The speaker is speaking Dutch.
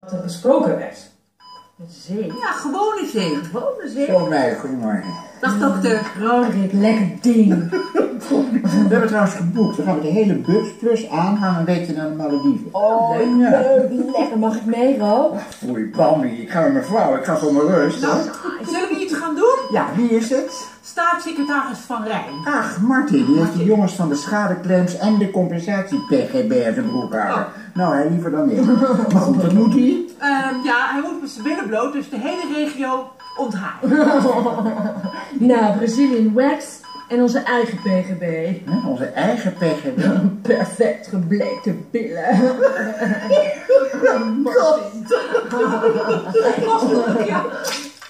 wat er besproken werd. Zee? Ja, gewone zee. Gewone zee? Zo mij, goedemorgen. Dag dokter. Roderick, lekker ding. We hebben trouwens geboekt. We gaan met de hele Bugsplus aanhangen een weekje naar de Malediven. Oh, leuk, lekker. Mag ik mee, Ro? Oei, Palmy, ik ga met mijn vrouw, ik ga voor mijn rust. Nou, zullen we iets gaan doen? Ja, wie is het? Staatssecretaris Van Rijn. Ach, Martin, die heeft de jongens van de schadeclaims en de compensatie-PGB in zijn broek houden. Nou, hij liever dan ik. Maar goed, wat moet hij? Ja, hij moet met zijn billen bloot, dus de hele regio onthaaien. Nou, Brazilian Wax en onze eigen PGB. Onze eigen PGB. Perfect gebleekte billen. Ja.